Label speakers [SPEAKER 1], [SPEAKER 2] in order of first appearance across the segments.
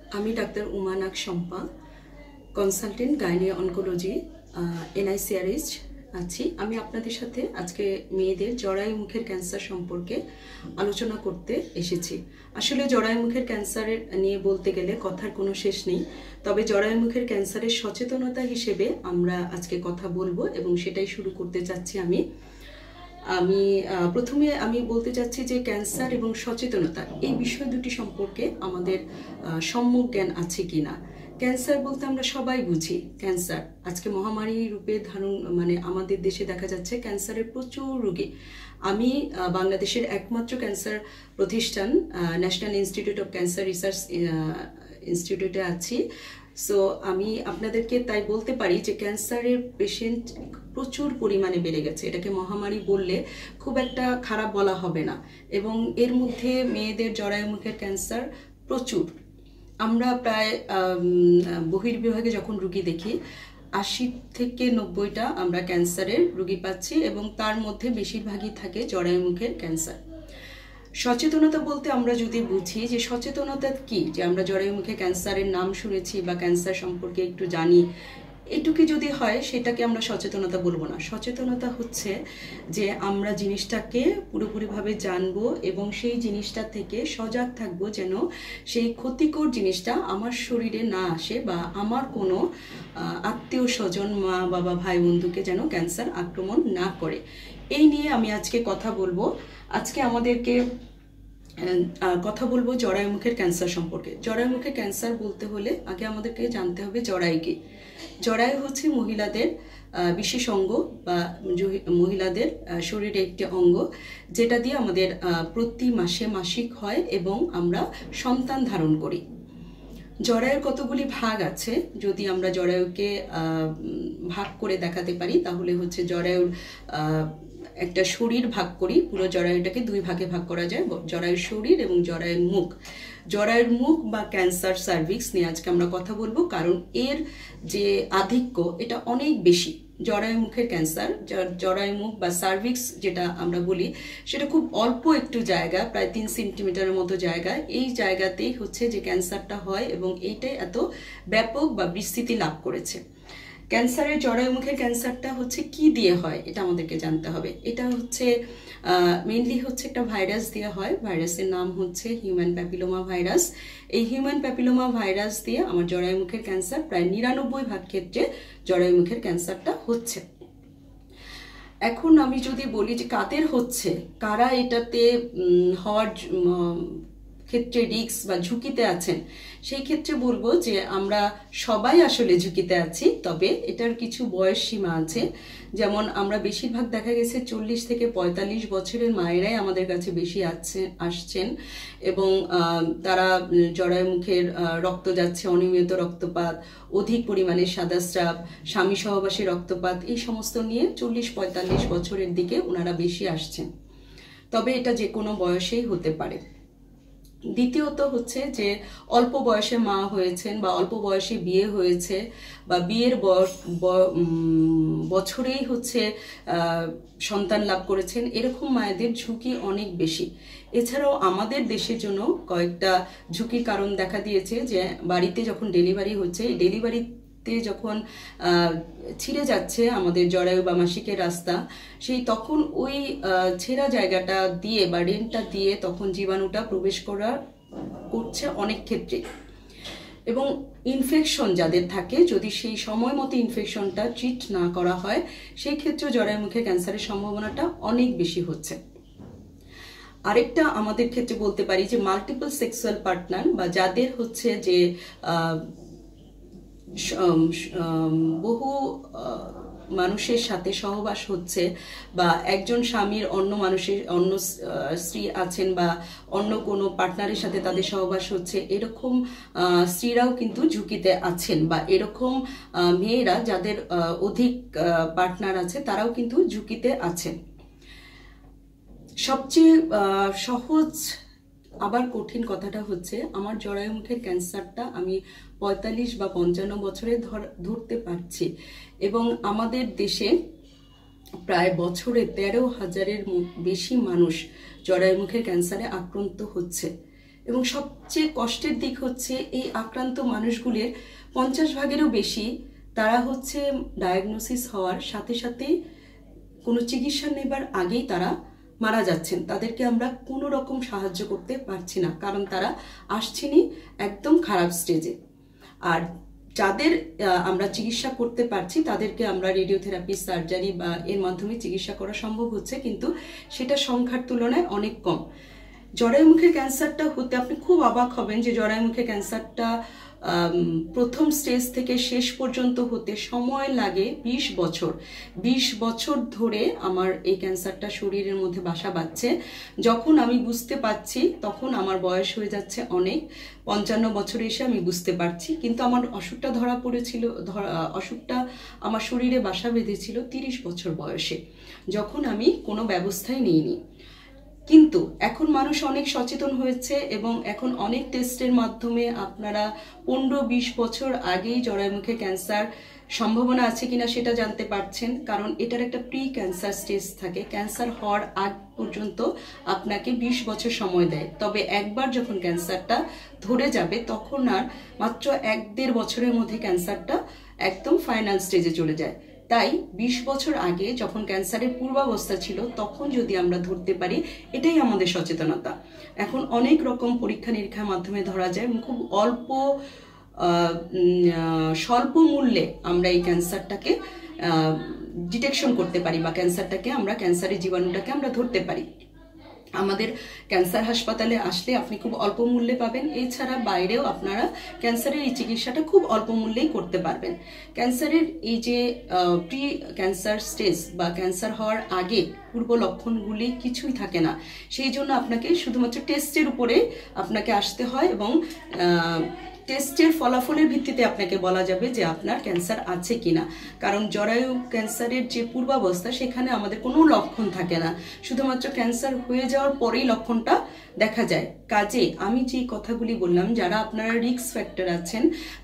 [SPEAKER 1] আমি doctor Uma Nag Shampa, consultant gynae oncology, NICRH আছি। আমি আপনাদের সাথে আজকে মেয়েদের জরায়ু মুখের ক্যান্সার সম্পর্কে আলোচনা করতে এসেছি। আসলে জরায়ু মুখের ক্যান্সারের নিয়ে বলতে গেলে কথার কোনো শেষ নেই, তবে জরায়ু মুখের ক্যান্সারের সচেতনতা হিসেবে আমরা আজকে কথা বলবো এবং সেটাই শুরু করতে চাচ্ছি। প্রথমে আমি বলতে চাচ্ছি যে ক্যান্সার এবং সচেতনতা এই বিষয় দুটি সম্পর্কে আমাদের সম্যক জ্ঞান আছে কিনা। ক্যান্সার বলতে আমরা সবাই বুঝি ক্যান্সার আজকে মহামারী রূপে ধারণ, আমাদের দেশে দেখা যাচ্ছে ক্যান্সারের প্রচুর রোগী। আমি বাংলাদেশের একমাত্র ক্যান্সার প্রতিষ্ঠান national institute of cancer research ইনস্টিটিউটে আছি। সো আমি আপনাদেরকে তাই বলতে পারি যে ক্যান্সারের পেশেন্ট প্রচুর পরিমাণে বেড়ে গেছে। এটাকে মহামারী বললে খুব একটা খারাপ বলা হবে না। এবং এর মধ্যে মেয়েদের জরায়ু মুখের ক্যান্সার প্রচুর। আমরা প্রায় বহির্বিভাগে যখন রুগী দেখি 80 থেকে 90টা আমরা ক্যান্সারের রুগী পাচ্ছি এবং তার মধ্যে বেশিরভাগই থাকে জরায়ু মুখের ক্যান্সার। সচেতনতা বলতে আমরা যদি বুঝি যে সচেতনতা কি, যে আমরা জরায়ু মুখে ক্যান্সারের নাম শুনেছি বা ক্যান্সার সম্পর্কে একটু জানি, এটুকু যদি হয় সেটাকে আমরা সচেতনতা বলবো না। সচেতনতা হচ্ছে যে আমরা জিনিসটাকে পুরোপুরিভাবে জানবো এবং সেই জিনিসটা থেকে সজাগ থাকবো যেন সেই ক্ষতিকর জিনিসটা আমার শরীরে না আসে বা আমার কোনো আত্মীয় স্বজন, মা বাবা, ভাই বন্ধুকে যেন ক্যান্সার আক্রমণ না করে। এই নিয়ে আমি আজকে কথা বলবো। আজকে আমাদেরকে কথা বলবো জরায়ু মুখের ক্যান্সার সম্পর্কে। জরায়ু মুখের ক্যান্সার বলতে হলে আগে আমাদেরকে জানতে হবে জরায়ু কি। জরায়ু হচ্ছে মহিলাদের বিশেষ অঙ্গ বা মহিলাদের শরীরে একটি অঙ্গ, যেটা দিয়ে আমাদের প্রতি মাসে মাসিক হয় এবং আমরা সন্তান ধারণ করি। জরায়ুর কতগুলি ভাগ আছে, যদি আমরা জরায়ুকে ভাগ করে দেখাতে পারি তাহলে হচ্ছে জরায়ুর একটা শরীর ভাগ করি, পুরো জরায়ুটাকে দুই ভাগে ভাগ করা যায়, জরায়ুর শরীর এবং জরায়ুর মুখ। জরায়ুর মুখ বা ক্যান্সার সার্ভিক্স নিয়ে আজকে আমরা কথা বলবো, কারণ এর যে আধিক্য এটা অনেক বেশি। জরায়ু মুখের ক্যান্সার, জরায়ু মুখ বা সার্ভিক্স যেটা আমরা বলি, সেটা খুব অল্প একটু জায়গা, প্রায় 3 সেন্টিমিটারের মতো জায়গা। এই জায়গাতেই হচ্ছে যে ক্যান্সারটা হয় এবং এইটাই এত ব্যাপক বা বিস্তৃতি লাভ করেছে। ক্যান্সারের জরায়ু মুখের ক্যান্সারটা হচ্ছে কি দিয়ে হয় এটা আমাদেরকে জানতে হবে। এটা হচ্ছে মেইনলি হচ্ছে একটা ভাইরাস দিয়ে হয়। ভাইরাসের নাম হচ্ছে হিউম্যান প্যাপিলোমা ভাইরাস। এই হিউম্যান প্যাপিলোমা ভাইরাস দিয়ে আমার জরায়ু মুখের ক্যান্সার প্রায় 99% ক্ষেত্রে জরায়ু মুখের ক্যান্সারটা হচ্ছে। এখন আমি যদি বলি যে কাদের হচ্ছে, কারা এটাতে হওয়ার ক্ষেত্রে রিস্ক বা ঝুঁকিতে আছেন, সেই ক্ষেত্রে বলবো যে আমরা সবাই আসলে ঝুঁকিতে আছি, তবে এটার কিছু বয়স সীমা আছে। যেমন আমরা বেশিরভাগ দেখা গেছে 40 থেকে 45 বছরের মায়েরাই আমাদের কাছে বেশি আসছেন এবং তারা জরায়ু মুখের রক্ত যাচ্ছে, অনিয়মিত রক্তপাত, অধিক পরিমাণে সাদা স্রাব, স্বামী সহবাসী রক্তপাত, এই সমস্ত নিয়ে 40-45 বছরের দিকে ওনারা বেশি আসছেন। তবে এটা যে কোনো বয়সেই হতে পারে। দ্বিতীয়ত হচ্ছে যে অল্প বয়সে মা হয়েছেন বা অল্প বয়সে বিয়ে হয়েছে বা বিয়ের বছরেই হচ্ছে সন্তান লাভ করেছেন, এরকম মায়েদের ঝুঁকি অনেক বেশি। এছাড়াও আমাদের দেশের জন্য কয়েকটা ঝুঁকির কারণ দেখা দিয়েছে, যে বাড়িতে যখন ডেলিভারি হচ্ছে, এই ডেলিভারিতে যখন ছিঁড়ে যাচ্ছে আমাদের জরায়ু বা মাসিকের রাস্তা, তখন ওই ছেঁড়া জায়গাটা দিয়ে বা রেনটা দিয়ে তখন জীবাণুটা প্রবেশ করছে অনেক ক্ষেত্রে। এবং ইনফেকশন যাদের থাকে, যদি সেই সময় মতো ইনফেকশনটা ট্রিট না করা হয়, সেই ক্ষেত্রে জরায়ু মুখের ক্যান্সারের সম্ভাবনাটা অনেক বেশি হচ্ছে। আরেকটা আমাদের ক্ষেত্রে বলতে পারি যে মাল্টিপল সেক্সুয়াল পার্টনার, বা যাদের হচ্ছে যে বহু মানুষের সাথে সহবাস হচ্ছে, বা একজন স্বামীর অন্য স্ত্রী আছেন বা অন্য কোনো পার্টনারের সাথে তাদের সহবাস হচ্ছে, এরকম স্ত্রীরাও কিন্তু ঝুঁকিতে আছেন, বা এরকম মেয়েরা যাদের অধিক পার্টনার আছে তারাও কিন্তু ঝুঁকিতে আছেন। সবচেয়ে সহজ আবার কঠিন কথাটা হচ্ছে, আমার জরায়ু মুখের ক্যান্সারটা আমি 45 বা 55 বছরে ধরতে পারছি এবং আমাদের দেশে প্রায় বছরে 13,000-এর বেশি মানুষ জরায়ু মুখের ক্যান্সারে আক্রান্ত হচ্ছে। এবং সবচেয়ে কষ্টের দিক হচ্ছে এই আক্রান্ত মানুষগুলির 50% বেশি তারা হচ্ছে ডায়াগনোসিস হওয়ার সাথে সাথে কোনো চিকিৎসা নেবার আগেই তারা মারা যাচ্ছেন। তাদেরকে আমরা কোনো রকম সাহায্য করতে পারছি না, কারণ তারা আসছেনই একদম খারাপ স্টেজে। আর যাদের আমরা চিকিৎসা করতে পারছি তাদেরকে আমরা রেডিওথেরাপি, সার্জারি বা এর মাধ্যমে চিকিৎসা করা সম্ভব হচ্ছে, কিন্তু সেটা সংখ্যার তুলনায় অনেক কম। জরায়ুমুখের ক্যান্সারটা হতে আপনি খুব অবাক হবেন যে জরায়ুমুখের ক্যান্সারটা প্রথম স্টেজ থেকে শেষ পর্যন্ত হতে সময় লাগে 20 বছর। 20 বছর ধরে আমার এই ক্যান্সারটা শরীরের মধ্যে বাসা বাঁধছে। যখন আমি বুঝতে পারছি তখন আমার বয়স হয়ে যাচ্ছে অনেক, 55 বছরে এসে আমি বুঝতে পারছি, কিন্তু আমার অসুখটা ধরা পড়েছিল, অসুখটা আমার শরীরে বাসা বেঁধেছিল 30 বছর বয়সে, যখন আমি কোনো ব্যবস্থাই নিইনি। কিন্তু এখন মানুষ অনেক সচেতন হয়েছে এবং এখন অনেক টেস্টের মাধ্যমে আপনারা 15-20 বছর আগেই জরায়ুমুখে ক্যান্সার সম্ভাবনা আছে কিনা সেটা জানতে পারছেন, কারণ এটার একটা প্রি ক্যান্সার স্টেজ থাকে। ক্যান্সার হওয়ার আগ পর্যন্ত আপনাকে 20 বছর সময় দেয়, তবে একবার যখন ক্যান্সারটা ধরে যাবে তখন আর মাত্র 1-1.5 বছরের মধ্যে ক্যান্সারটা একদম ফাইনাল স্টেজে চলে যায়। তাই 20 বছর আগে যখন ক্যান্সারের পূর্বাবস্থা ছিল তখন যদি আমরা ধরতে পারি, এটাই আমাদের সচেতনতা। এখন অনেক রকম পরীক্ষা নিরীক্ষার মাধ্যমে ধরা যায় এবং খুব স্বল্প মূল্যে আমরা এই ক্যান্সারটাকে ডিটেকশন করতে পারি বা ক্যান্সারের জীবাণুটাকে আমরা ধরতে পারি। আমাদের ক্যান্সার হাসপাতালে আসলে আপনি খুব অল্প মূল্যে পাবেন। এছাড়া বাইরেও আপনারা ক্যান্সারের এই চিকিৎসাটা খুব অল্প মূল্যেই করতে পারবেন। ক্যান্সারের এই যে প্রি ক্যান্সার স্টেজ বা ক্যান্সার হওয়ার আগে পূর্ব লক্ষণগুলি কিছুই থাকে না, সেই জন্য আপনাকে শুধুমাত্র টেস্টের উপরে আপনাকে আসতে হয় এবং টেস্টের ফলাফলের ভিত্তিতে আপনাকে বলা যাবে যে আপনার ক্যান্সার আছে কিনা। কারণ জরায়ু ক্যান্সারের যে পূর্বাবস্থা সেখানে আমাদের কোনো লক্ষণ থাকে না, শুধুমাত্র ক্যান্সার হয়ে যাওয়ার পরেই লক্ষণটা দেখা যায়। কাজে আমি যে কথাগুলি বললাম, যারা আপনারা রিস্ক ফ্যাক্টর আছেন,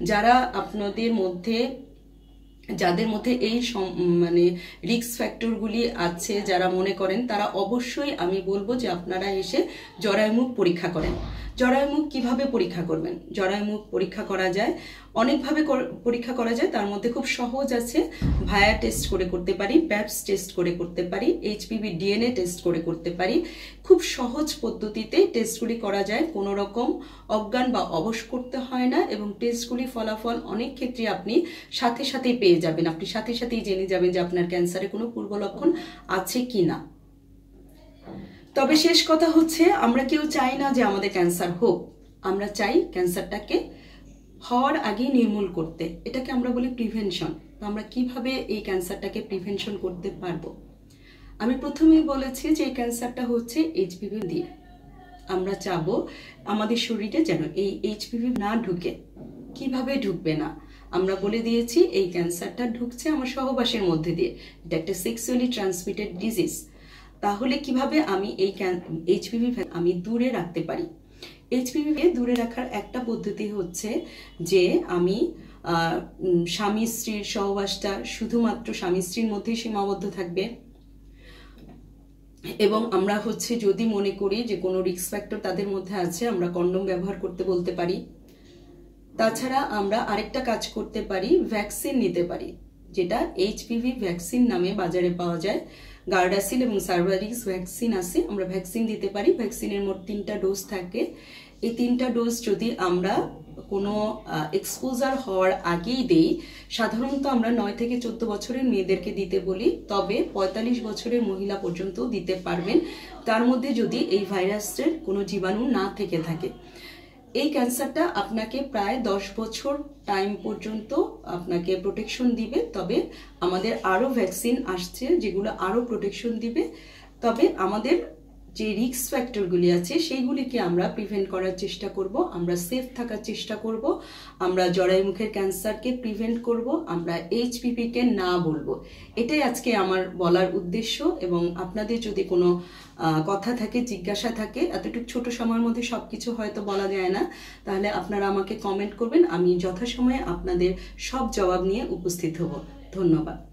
[SPEAKER 1] যাদের মধ্যে এই মানে রিস্ক ফ্যাক্টরগুলি আছে, যারা মনে করেন, তারা অবশ্যই আমি বলবো যে আপনারা এসে জরায়ুমুখ পরীক্ষা করেন। জরায়ুমুখ কিভাবে পরীক্ষা করবেন? জরায়ুমুখ পরীক্ষা করা যায় অনেকভাবে পরীক্ষা করা যায়, তার মধ্যে খুব সহজ আছে। ভায়া টেস্ট করে করতে পারি, প্যাপস টেস্ট করে করতে পারি, HPV DNA টেস্ট করে করতে পারি। খুব সহজ পদ্ধতিতে টেস্টগুলি করা যায়, কোনো রকম অজ্ঞান বা অবশ করতে হয় না এবং টেস্টগুলি ফলাফল অনেক ক্ষেত্রে আপনি সাথে সাথেই পেয়ে যাবেন। আপনি সাথে সাথেই জেনে যাবেন যে আপনার ক্যান্সারে কোনো পূর্ব লক্ষণ আছে কি না। তবে শেষ কথা হচ্ছে, আমরা কেউ চাই না যে আমাদের ক্যান্সার হোক, আমরা চাই ক্যান্সারটাকে হওয়ার আগেই নির্মূল করতে। এটাকে আমরা বলি প্রিভেনশন। তো আমরা কিভাবে এই ক্যান্সারটাকে প্রিভেনশন করতে পারবো? আমি প্রথমেই বলেছি যে এই ক্যান্সারটা হচ্ছে HPV দিয়ে। আমরা চাবো আমাদের শরীরে যেন এই HPV না ঢুকে। কিভাবে ঢুকবে না? আমরা বলে দিয়েছি এই ক্যান্সারটা ঢুকছে আমার সহবাসের মধ্যে দিয়ে। এটা একটা সেক্সুয়ালি ট্রান্সমিটেড ডিজিজ। তাহলে কিভাবে আমি এই HPV আমি দূরে রাখতে পারি? HPV-কে দূরে রাখার একটা পদ্ধতি হচ্ছে যে আমি স্বামী স্ত্রীর সহবাসটা শুধুমাত্র স্বামী স্ত্রীর মধ্যেই সীমাবদ্ধ থাকবে এবং আমরা হচ্ছে যদি মনে করি যে কোনো রিস্ক ফ্যাক্টর তাদের মধ্যে আছে, আমরা কন্ডোম ব্যবহার করতে বলতে পারি। তাছাড়া আমরা আরেকটা কাজ করতে পারি, ভ্যাকসিন নিতে পারি, যেটা HPV ভ্যাকসিন নামে বাজারে পাওয়া যায়। গার্ডাসিল এবং সার্ভারিক্স ভ্যাকসিন আছে, আমরা ভ্যাকসিন দিতে পারি। ভ্যাকসিনের মোট 3টা ডোজ থাকে। এই 3টা ডোজ যদি আমরা কোনো এক্সপোজার হওয়ার আগেই দেই, সাধারণত আমরা 9 থেকে 14 বছরের মেয়েদেরকে দিতে বলি, তবে 45 বছরের মহিলা পর্যন্ত দিতে পারবেন, তার মধ্যে যদি এই ভাইরাসের কোনো জীবাণু না থেকে থাকে। এই ক্যান্সারটা আপনাকে প্রায় 10 বছর টাইম পর্যন্ত আপনাকে প্রোটেকশন দিবে, তবে আমাদের আরও ভ্যাকসিন আসছে যেগুলো আরও প্রোটেকশন দিবে। তবে আমাদের যে রিস্ক ফ্যাক্টরগুলি আছে সেইগুলিকে আমরা প্রিভেন্ট করার চেষ্টা করব, আমরা সেফ থাকার চেষ্টা করব, আমরা জরায়ুমুখের ক্যান্সারকে প্রিভেন্ট করব, আমরা HPV-কে না বলবো। এটাই আজকে আমার বলার উদ্দেশ্য। এবং আপনাদের যদি কোনো কথা থাকে, জিজ্ঞাসা থাকে, এতটুকু ছোট সময়ের মধ্যে সবকিছু হয়তো বলা যায় না, তাহলে আপনারা আমাকে কমেন্ট করবেন, আমি যথাসময়ে আপনাদের সব জবাব নিয়ে উপস্থিত হব। ধন্যবাদ।